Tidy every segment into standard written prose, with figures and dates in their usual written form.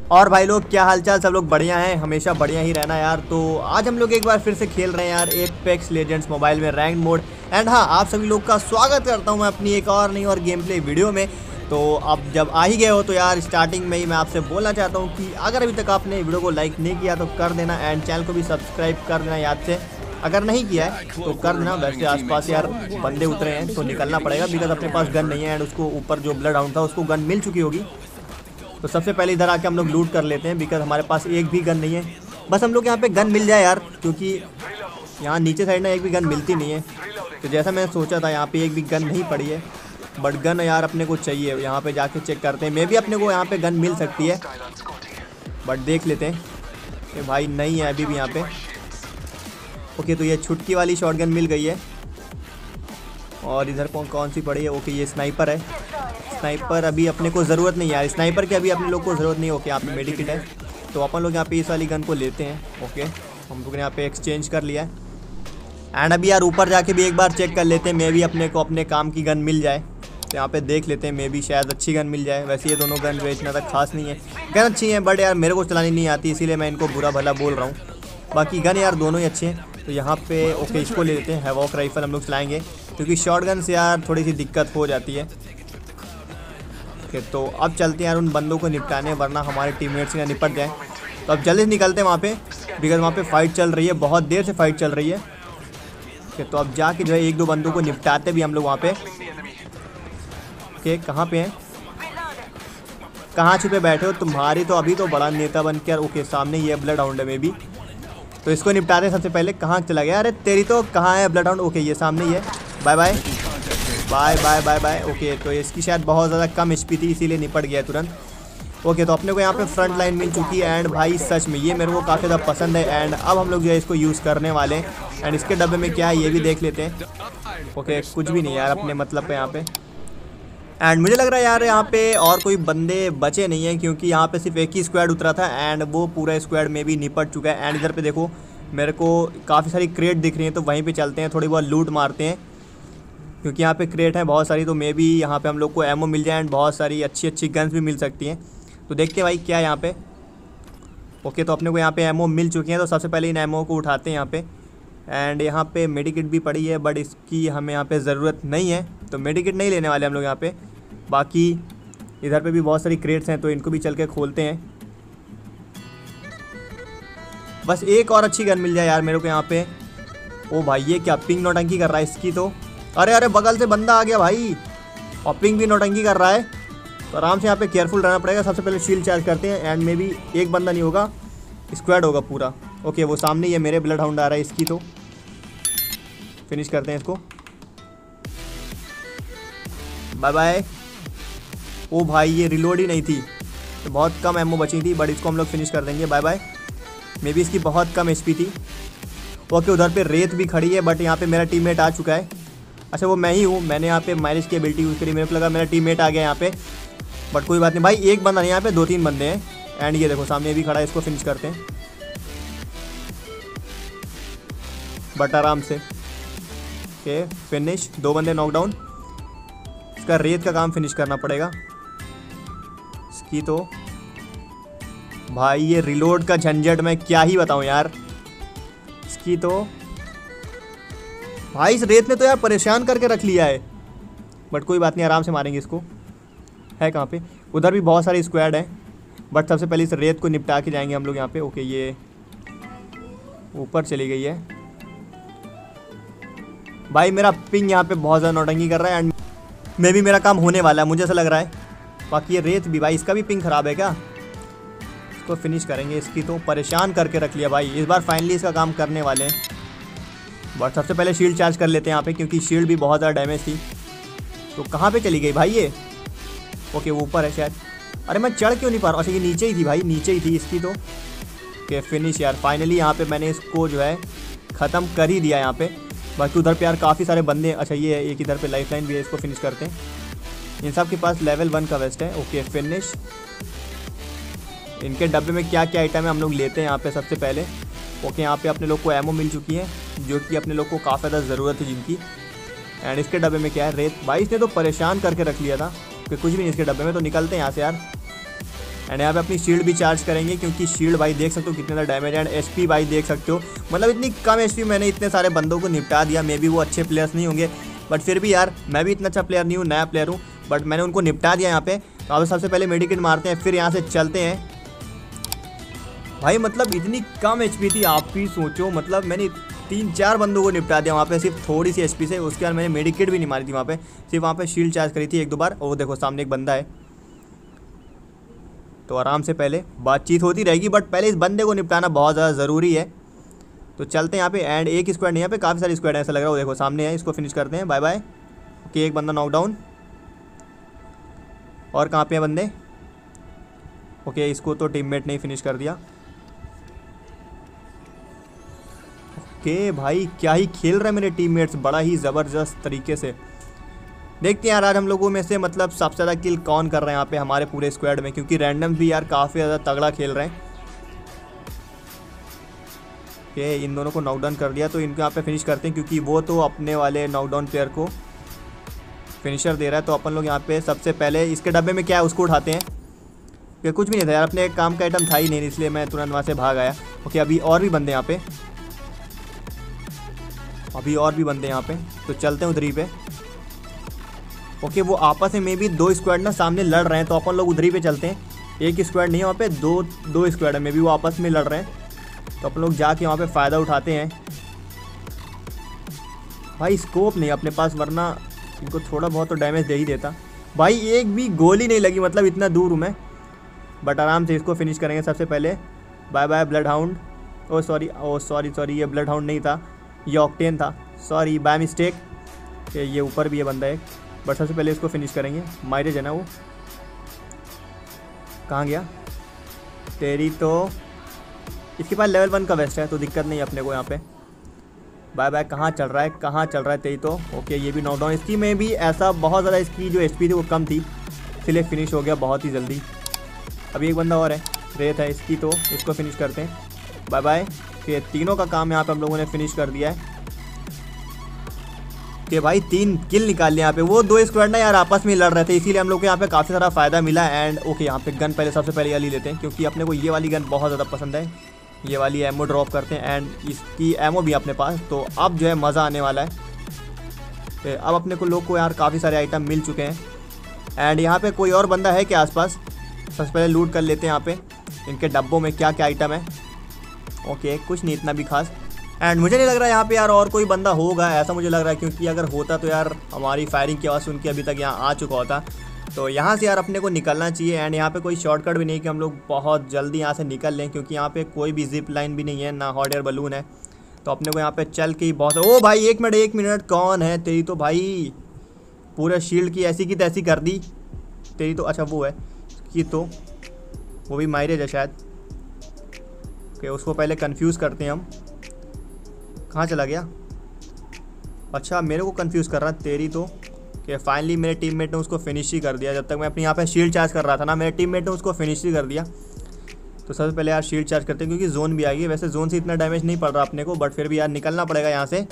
और भाई लोग क्या हालचाल, सब लोग बढ़िया हैं, हमेशा बढ़िया ही रहना यार। तो आज हम लोग एक बार फिर से खेल रहे हैं यार एपेक्स लेजेंड्स मोबाइल में रैंक मोड। एंड हाँ, आप सभी लोग का स्वागत करता हूं मैं अपनी एक और नई और गेम प्ले वीडियो में। तो अब जब आ ही गए हो तो यार स्टार्टिंग में ही मैं आपसे बोलना चाहता हूँ कि अगर अभी तक आपने वीडियो को लाइक नहीं किया तो कर देना, एंड चैनल को भी सब्सक्राइब कर देना याद से। अगर नहीं किया है तो कर देना। वैसे आसपास यार बंदे उतरे हैं तो निकलना पड़ेगा, बिकॉज अपने पास गन नहीं है। एंड उसको ऊपर जो ब्लड हाउंड था उसको गन मिल चुकी होगी। तो सबसे पहले इधर आके हम लोग लूट कर लेते हैं, बिकॉज हमारे पास एक भी गन नहीं है। बस हम लोग यहाँ पे गन मिल जाए यार, क्योंकि यहाँ नीचे साइड में एक भी गन मिलती नहीं है। तो जैसा मैंने सोचा था यहाँ पे एक भी गन नहीं पड़ी है, बट गन यार अपने को चाहिए। यहाँ पे जाके चेक करते हैं, मे भी अपने को यहाँ पे गन मिल सकती है, बट देख लेते हैं कि भाई नहीं है अभी भी यहाँ पे। ओके, तो ये छुटकी वाली शॉटगन मिल गई है। और इधर कौन सी पड़ी है? ओके, ये स्नाइपर है। स्नाइपर अभी अपने को ज़रूरत नहीं है यार, स्नाइपर की अभी अपने लोग को ज़रूरत नहीं है। ओके, यहाँ पे मेडिकिट है, तो अपन लोग यहाँ पे इस वाली गन को लेते हैं। ओके, हम लोग ने यहाँ पे एक्सचेंज कर लिया है। एंड अभी यार ऊपर जाके भी एक बार चेक कर लेते हैं, मे भी अपने को अपने काम की गन मिल जाए। तो यहाँ पे देख लेते हैं, मे भी शायद अच्छी गन मिल जाए। वैसे ये दोनों गन जो इतना तक खास नहीं है, गन अच्छी है बट यार मेरे को चलानी नहीं आती, इसीलिए मैं इनको बुरा भला बोल रहा हूँ। बाकी गन यार दोनों ही अच्छे हैं। तो यहाँ पे ओके, इसको ले लेते हैं। हैवॉक राइफल हम लोग चलाएँगे, क्योंकि शॉर्ट गन से यार थोड़ी सी दिक्कत हो जाती है। ओके, तो अब चलते हैं यार उन बंदों को निपटाने, वरना हमारे टीममेट्स से निपट जाए। तो अब जल्दी से निकलते हैं वहाँ पे, बिकॉज वहाँ पे फाइट चल रही है, बहुत देर से फाइट चल रही है। ओके, तो अब जाके जो है एक दो बंदों को निपटाते भी हम लोग वहाँ पे। ओके, कहाँ पे हैं? कहाँ छुपे बैठे हो तुम्हारी तो अभी तो बड़ा नेता बन के यार। ओके, सामने ये ब्लड हाउंड है मे भी, तो इसको निपटाते हैं सबसे पहले। कहाँ चला गया? अरे तेरी तो कहाँ है ब्लड हाउंड? ओके, ये सामने ही है। Bye bye bye bye bye bye. Okay, तो इसकी शायद बहुत ज़्यादा कम एचपी थी, इसीलिए निपट गया तुरंत। ओके, तो अपने को यहाँ पे फ्रंट लाइन मिल चुकी है। एंड भाई सच में ये मेरे को काफ़ी ज़्यादा पसंद है। एंड अब हम लोग जो है इसको यूज़ करने वाले हैं। एंड इसके डब्बे में क्या है ये भी देख लेते हैं। ओके, कुछ भी नहीं यार अपने मतलब पे यहाँ पे। एंड मुझे लग रहा है यार यहाँ पे और कोई बंदे बचे नहीं हैं, क्योंकि यहाँ पे सिर्फ एक ही स्क्वाड उतरा था एंड वो पूरा स्क्वाड में भी निपट चुका है। एंड इधर पे देखो मेरे को काफ़ी सारी क्रेट दिख रही हैं, तो वहीं पे चलते हैं, थोड़ी बहुत लूट मारते हैं, क्योंकि यहाँ पे क्रेट है बहुत सारी। तो मे भी यहाँ पे हम लोग को एमओ मिल जाए एंड बहुत सारी अच्छी अच्छी गन्स भी मिल सकती हैं। तो देखते हैं भाई क्या है यहाँ पे। ओके, तो अपने को यहाँ पे एमओ मिल चुकी हैं, तो सबसे पहले इन एमओ को उठाते हैं यहाँ पे। एंड यहाँ पे मेडिकिट भी पड़ी है, बट इसकी हमें यहाँ पे ज़रूरत नहीं है, तो मेडिकिट नहीं लेने वाले हम लोग यहाँ पे। बाकी इधर पे भी बहुत सारी क्रेट्स हैं, तो इनको भी चल के खोलते हैं। बस एक और अच्छी गन मिल जाए यार मेरे को यहाँ पे। ओ भाई, ये क्या पिंग नौटंकी कर रहा है इसकी तो। अरे अरे, बगल से बंदा आ गया भाई, और पिंग भी नौटंकी कर रहा है। तो आराम से यहाँ पे केयरफुल रहना पड़ेगा। सबसे पहले शील्ड चार्ज करते हैं। एंड मे भी एक बंदा नहीं होगा, स्क्वाड होगा पूरा। ओके, वो सामने ये मेरे ब्लड हाउंड आ रहा है, इसकी तो फिनिश करते हैं इसको। Bye bye. ओ भाई, ये रिलोड ही नहीं थी, तो बहुत कम एमओ बची थी, बट इसको हम लोग फिनिश कर देंगे। Bye bye. मे भी इसकी बहुत कम एचपी थी। ओके, उधर पे रेत भी खड़ी है, बट यहाँ पे मेरा टीममेट आ चुका है। अच्छा, वो मैं ही हूँ, मैंने यहाँ पे माइलेज की एबिलिटी यूज़ करी, मेरे को लगा मेरा टीममेट आ गया यहाँ पे, बट कोई बात नहीं भाई। एक बंदा नहीं, यहाँ पे दो तीन बंदे हैं। एंड ये देखो सामने भी खड़ा है, इसको फिनिश करते हैं बट आराम से। Okay, finish. दो बंदे नॉकडाउन। इसका रेत का काम फिनिश करना पड़ेगा इसकी तो। भाई ये रिलोड का झंझट मैं क्या ही बताऊं यार इसकी तो। भाई इस रेत ने तो यार परेशान करके रख लिया है, बट कोई बात नहीं, आराम से मारेंगे इसको। है कहाँ पे? उधर भी बहुत सारी स्क्वाड है, बट सबसे पहले इस रेत को निपटा के जाएंगे हम लोग यहाँ पे। ओके, ये ऊपर चली गई है। भाई मेरा पिंग यहाँ पे बहुत ज़्यादा नौटंकी कर रहा है, एंड मे भी मेरा काम होने वाला है, मुझे ऐसा लग रहा है। बाकी ये रेत भी भाई, इसका भी पिंग ख़राब है क्या? इसको फिनिश करेंगे। इसकी तो परेशान करके रख लिया भाई, इस बार फाइनली इसका काम करने वाले हैं। बट सबसे पहले शील्ड चार्ज कर लेते हैं यहाँ पे, क्योंकि शील्ड भी बहुत ज़्यादा डैमेज थी। तो कहाँ पे चली गई भाई ये? ओके, वो ऊपर है शायद। अरे मैं चढ़ क्यों नहीं पा रहा? अच्छा, ये नीचे ही थी भाई, नीचे ही थी इसकी तो। ओके, फिनिश यार फाइनली। यहाँ पे मैंने इसको जो है ख़त्म कर ही दिया यहाँ पे। बाकी उधर पे यार काफ़ी सारे बंदे। अच्छा, ये एक इधर पे लाइफ लाइन भी है, इसको फिनिश करते हैं। इन सब के पास लेवल 1 का वेस्ट है। Okay, finish. इनके डब्बे में क्या क्या आइटम है हम लोग लेते हैं यहाँ पे सबसे पहले। ओके, यहाँ पे अपने लोग को एमओ मिल चुकी है, जो कि अपने लोग को काफ़ी ज़्यादा ज़रूरत है जिनकी। एंड इसके डब्बे में क्या है? रेत। भाई इसने तो परेशान करके रख लिया था कि कुछ भी नहीं इसके डब्बे में। तो निकलते हैं यहाँ से यार। एंड यहाँ पे अपनी शील्ड भी चार्ज करेंगे, क्योंकि शील्ड भाई देख सकते हो कितने ज़्यादा डैमेज है। एंड एचपी भाई देख सकते हो, मतलब इतनी कम एचपी मैंने इतने सारे बंदों को निपटा दिया। मे बी वो अच्छे प्लेयर्स नहीं होंगे, बट फिर भी यार मैं भी इतना अच्छा प्लेयर नहीं हूँ, नया प्लेयर हूँ, बट मैंने उनको निपटा दिया यहाँ पे। तो अब सबसे पहले मेडिकेट मारते हैं, फिर यहाँ से चलते हैं भाई। मतलब इतनी कम एचपी थी, आप भी सोचो, मतलब मैंने 3-4 बंदों को निपटा दिया वहाँ पे सिर्फ थोड़ी सी एचपी से। उसके बाद मैंने मेडिकेट भी नहीं मारी थी वहाँ पे, सिर्फ वहाँ पे शील्ड चार्ज करी थी 1-2 बार। और देखो सामने एक बंदा है, तो आराम से पहले बातचीत होती रहेगी, बट पहले इस बंदे को निपटाना बहुत ज़्यादा ज़रूरी है। तो चलते हैं यहाँ पे। एंड एक स्क्वाड नहीं, यहाँ पे काफ़ी सारी स्क्वाड है ऐसा लग रहा है। वो देखो सामने है, इसको फिनिश करते हैं। Bye bye. ओके, एक बंदा नॉकडाउन। और कहाँ पे है बंदे? ओके, इसको तो टीममेट ने ही फिनिश कर दिया। ओके भाई, क्या ही खेल रहे हैं मेरे टीममेट्स, बड़ा ही ज़बरदस्त तरीके से। देखते हैं यार आज हम लोगों में से मतलब सबसे ज़्यादा किल कौन कर रहे हैं यहाँ पे हमारे पूरे स्क्वाड में, क्योंकि रैंडम भी यार काफ़ी ज़्यादा तगड़ा खेल रहे हैं। ओके, इन दोनों को नॉकडाउन कर दिया, तो इनको यहाँ पे फिनिश करते हैं, क्योंकि वो तो अपने वाले नॉकडाउन प्लेयर को फिनिशर दे रहा है। तो अपन लोग यहाँ पे सबसे पहले इसके डब्बे में क्या है उसको उठाते हैं। कि कुछ भी नहीं था यार, अपने काम का आइटम था ही नहीं, इसलिए मैं तुरंत वहाँ से भाग आया। ओके, अभी और भी बंदे यहाँ पे, यहाँ पे, तो चलते हैं उधर ही पे। ओके, वो आपस में भी 2 स्क्वाड ना सामने लड़ रहे हैं, तो अपन लोग उधर ही पे चलते हैं। एक स्क्वाड नहीं है वहाँ पे, दो स्क्वाड है, मे भी वो आपस में लड़ रहे हैं, तो अपन लोग जाके वहाँ पे फ़ायदा उठाते हैं। भाई स्कोप नहीं अपने पास, वरना इनको थोड़ा बहुत तो डैमेज दे ही देता। भाई एक भी गोली नहीं लगी, मतलब इतना दूर हूँ मैं, बट आराम से इसको फिनिश करेंगे सबसे पहले। Bye bye Bloodhound. Oh sorry, ये ब्लड हाउंड नहीं था, ये ऑक्टेन था, सॉरी बाय मिस्टेक। ये ऊपर भी है बंदा एक, बट सबसे पहले इसको फिनिश करेंगे। माइरेज है ना वो, कहाँ गया? तेरी तो इसके पास लेवल 1 का वेस्ट है, तो दिक्कत नहीं है अपने को यहाँ पे। Bye bye. कहाँ चल रहा है तेरी तो। ओके, ये भी नॉकडाउन। इसकी में भी ऐसा बहुत ज़्यादा इसकी जो एचपी थी वो कम थी, इसलिए फिनिश हो गया बहुत ही जल्दी। अभी एक बंदा और है, रेत है इसकी, तो इसको फिनिश करते हैं। Bye bye. ये तीनों का काम यहाँ पे हम लोगों ने फिनिश कर दिया है। कि भाई 3 किल निकाल लिया यहाँ पे। वो 2 स्क्वाड ना यार आपस में लड़ रहे थे, इसीलिए हम लोग को यहाँ पे काफ़ी सारा फ़ायदा मिला। एंड ओके, यहाँ पे गन पहले सबसे पहले वाली लेते हैं, क्योंकि अपने को ये वाली गन बहुत ज़्यादा पसंद है। ये वाली एमओ ड्रॉप करते हैं, एंड इसकी एमओ भी अपने पास, तो अब जो है मज़ा आने वाला है। तो अब अपने को लोग को यार काफ़ी सारे आइटम मिल चुके हैं। एंड यहाँ पे कोई और बंदा है क्या आसपास? सबसे पहले लूट कर लेते हैं यहाँ पे इनके डब्बों में क्या क्या आइटम है। ओके, कुछ नहीं इतना भी खास। एंड मुझे नहीं लग रहा यहाँ पे यार और कोई बंदा होगा, ऐसा मुझे लग रहा है, क्योंकि अगर होता तो यार हमारी फायरिंग की आवाज़ सुन के अभी तक यहाँ आ चुका होता। तो यहाँ से यार अपने को निकलना चाहिए। एंड यहाँ पे कोई शॉर्टकट भी नहीं कि हम लोग बहुत जल्दी यहाँ से निकल लें, क्योंकि यहाँ पे कोई भी जिप लाइन भी नहीं है, ना हॉट एयर बलून है। तो अपने को यहाँ पे चल के ही बहुत। ओ भाई 1 मिनट कौन है? तेरी तो भाई पूरे शील्ड की ऐसी की तैसी कर दी तेरी तो। अच्छा वो है कि, तो वो भी माइरेज है शायद। ओके, उसको पहले कंफ्यूज करते हैं हम। कहाँ चला गया? अच्छा मेरे को कंफ्यूज कर रहा है तेरी तो। कि फाइनली मेरे टीममेट ने उसको फिनिश ही कर दिया। जब तक मैं अपने यहाँ पे शील्ड चार्ज कर रहा था ना, मेरे टीममेट ने उसको फिनिश ही कर दिया। तो सबसे पहले यार शील्ड चार्ज करते हैं, क्योंकि जोन भी आ गई। वैसे जोन से इतना डैमेज नहीं पड़ रहा अपने को, बट फिर भी यार निकलना पड़ेगा यहाँ से।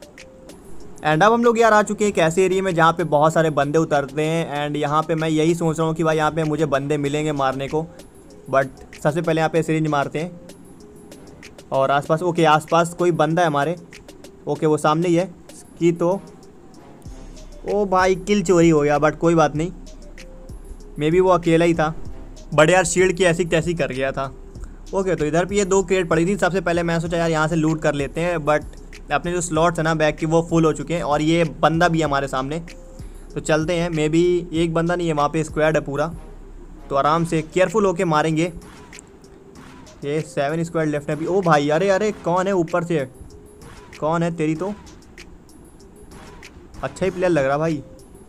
एंड अब हम लोग यार आ चुके हैं एक ऐसे एरिया में जहाँ पे बहुत सारे बंदे उतरते हैं। एंड यहाँ पे मैं यही सोच रहा हूँ कि भाई यहाँ पे मुझे बंदे मिलेंगे मारने को, बट सबसे पहले यहाँ पे सिरिंज मारते हैं। और आसपास, ओके आसपास कोई बंदा है हमारे। ओके, वो सामने ही है कि, तो ओ भाई किल चोरी हो गया, बट कोई बात नहीं, मे बी वो अकेला ही था, बट यार शील्ड की ऐसी तैसी कर गया था। ओके, तो इधर भी ये 2 क्रेट पड़ी थी। सबसे पहले मैं सोचा यार यहाँ से लूट कर लेते हैं, बट अपने जो स्लॉट्स है ना बैग की वो फुल हो चुके हैं, और ये बंदा भी है हमारे सामने। तो चलते हैं। मे बी एक बंदा नहीं है वहाँ पे, स्क्वाड है पूरा, तो आराम से केयरफुल होके मारेंगे। ये 7 स्क्वाड लेफ्ट है अभी। ओ भाई अरे कौन है ऊपर से? कौन है तेरी तो? अच्छा ही प्लेयर लग रहा भाई।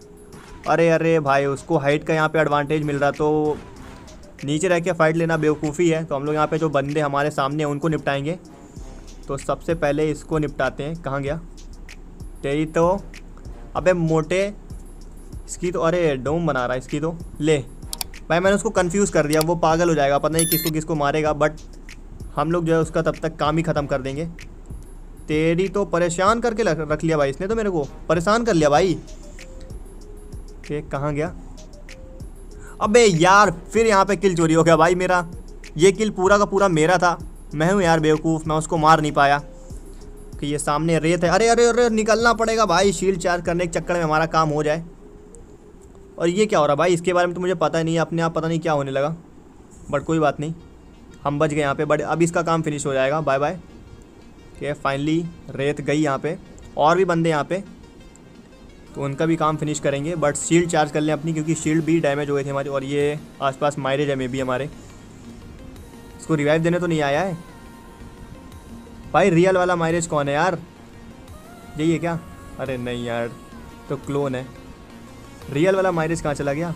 अरे भाई उसको हाइट का यहाँ पे एडवांटेज मिल रहा, तो नीचे रह के फाइट लेना बेवकूफ़ी है। तो हम लोग यहाँ पे जो बंदे हमारे सामने हैं उनको निपटाएंगे। तो सबसे पहले इसको निपटाते हैं। कहाँ गया तेरी तो? अबे मोटे, इसकी तो अरे डोम बना रहा है इसकी तो। ले भाई मैंने उसको कंफ्यूज कर दिया, वो पागल हो जाएगा, पता नहीं किसको किसको मारेगा, बट हम लोग जो है उसका तब तक काम ही ख़त्म कर देंगे। तेरी तो परेशान करके रख लिया भाई इसने, तो मेरे को परेशान कर लिया भाई। ठीक, कहाँ गया? अबे यार फिर यहाँ पे किल चोरी हो गया भाई मेरा। ये किल पूरा का पूरा मेरा था। मैं हूँ यार बेवकूफ़, मैं उसको मार नहीं पाया कि ये सामने रेत है। अरे अरे अरे निकलना पड़ेगा भाई, शील्ड चार्ज करने के चक्कर में हमारा काम हो जाए। और ये क्या हो रहा भाई, इसके बारे में तो मुझे पता ही नहीं है, अपने आप पता नहीं क्या होने लगा। बट कोई बात नहीं, हम बच गए यहाँ पे। बट अब इसका काम फिनिश हो जाएगा। Bye bye. ओके फाइनली रेत गई यहाँ पे। और भी बंदे यहाँ पे, तो उनका भी काम फिनिश करेंगे। बट शील्ड चार्ज कर लें अपनी, क्योंकि शील्ड भी डैमेज हो गए थे हमारे। और ये आसपास मायरेज है मे भी हमारे। इसको रिवाइव देने तो नहीं आया है भाई। रियल वाला मायरेज कौन है यार, यही है क्या? अरे नहीं यार, तो क्लोन है। रियल वाला मायरेज कहाँ चला गया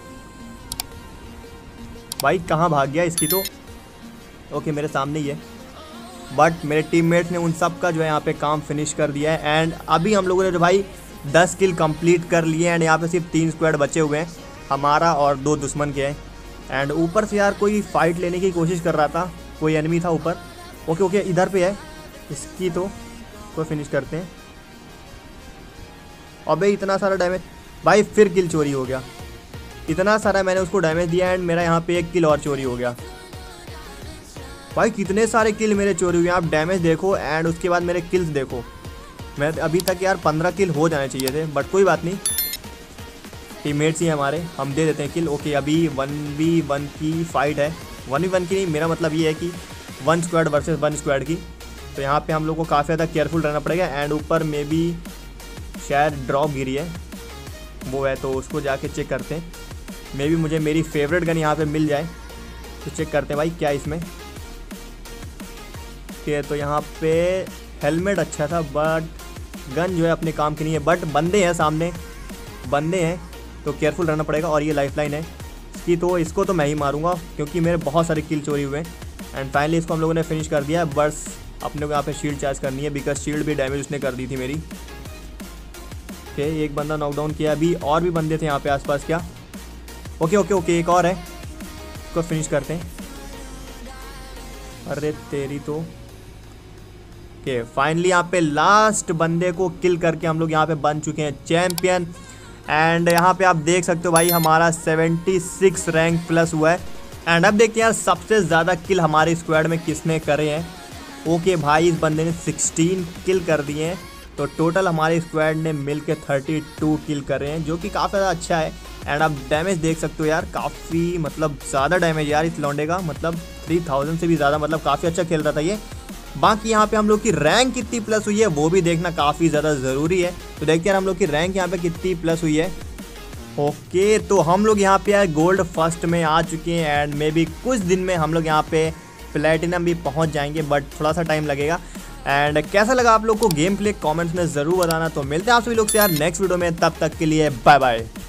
भाई, कहाँ भाग गया इसकी तो। ओके मेरे सामने ही है। बट मेरे टीममेट्स ने उन सब का जो है यहाँ पे काम फिनिश कर दिया है। एंड अभी हम लोगों ने जो भाई 10 किल कंप्लीट कर लिए। एंड यहाँ पे सिर्फ 3 स्क्वाड बचे हुए हैं, हमारा और 2 दुश्मन के हैं। एंड ऊपर से यार कोई फाइट लेने की कोशिश कर रहा था, कोई एनिमी था ऊपर। ओके ओके इधर पे है, इसकी तो कोई फिनिश करते हैं। अबे इतना सारा डैमेज भाई, फिर किल चोरी हो गया। इतना सारा मैंने उसको डैमेज दिया एंड मेरा यहाँ पे 1 किल और चोरी हो गया। भाई कितने सारे किल मेरे चोरी हुए, आप डैमेज देखो एंड उसके बाद मेरे किल्स देखो। मैं अभी तक यार 15 किल हो जाने चाहिए थे, बट कोई बात नहीं, टीममेट्स ही हमारे, हम दे देते हैं किल। ओके अभी 1v1 की फाइट है। 1v1 की नहीं, मेरा मतलब ये है कि 1 स्क्वाड वर्सेस 1 स्क्वाड की। तो यहाँ पे हम लोग को काफ़ी ज़्यादा केयरफुल रहना पड़ेगा। एंड ऊपर में भी शायद ड्रॉप गिरी है, वो है, तो उसको जाके चेक करते हैं। मे बी मुझे मेरी फेवरेट गन यहाँ पे मिल जाए, तो चेक करते हैं भाई क्या इसमें। ओके तो यहाँ पे हेलमेट अच्छा था, बट गन जो है अपने काम की नहीं है। बट बंदे हैं सामने, बंदे हैं, तो केयरफुल रहना पड़ेगा। और ये लाइफलाइन है इसकी, तो इसको तो मैं ही मारूंगा क्योंकि मेरे बहुत सारे किल चोरी हुए हैं। एंड फाइनली इसको हम लोगों ने फिनिश कर दिया है। बस अपने को यहाँ पे शील्ड चार्ज करनी है, बिकॉज शील्ड भी डैमेज उसने कर दी थी मेरी। ओके एक बंदा नॉकडाउन किया। अभी और भी बंदे थे यहाँ पे आसपास क्या। ओके ओके ओके एक और है, इसको फिनिश करते हैं। अरे तेरी तो। ओके फाइनली यहाँ पे लास्ट बंदे को किल करके हम लोग यहाँ पे बन चुके हैं चैम्पियन। एंड यहाँ पे आप देख सकते हो भाई हमारा 76 रैंक प्लस हुआ है। एंड अब देखते हैं यार सबसे ज़्यादा किल हमारे स्क्वाड में किसने करे हैं। ओके भाई इस बंदे ने 16 किल कर दिए हैं, तो टोटल हमारे स्क्वाड ने मिल के 32 किल करे हैं, जो कि काफ़ी ज़्यादा अच्छा है। एंड आप डैमेज देख सकते हो यार, काफ़ी मतलब ज़्यादा डैमेज यार इस लौंडे का, मतलब 3000 से भी ज़्यादा, मतलब काफ़ी अच्छा खेल रहा था ये। बाकी यहाँ पे हम लोग की रैंक कितनी प्लस हुई है वो भी देखना काफ़ी ज़्यादा ज़रूरी है। तो देखते हैं हम लोग की रैंक यहाँ पे कितनी प्लस हुई है। ओके तो हम लोग यहाँ पे यार गोल्ड फर्स्ट में आ चुके हैं। एंड मे बी कुछ दिन में हम लोग यहाँ पे प्लेटिनम भी पहुँच जाएंगे, बट थोड़ा सा टाइम लगेगा। एंड कैसा लगा आप लोग को गेम प्ले कमेंट्स में ज़रूर बताना। तो मिलते हैं आप सभी लोग से यार नेक्स्ट वीडियो में, तब तक के लिए बाय बाय।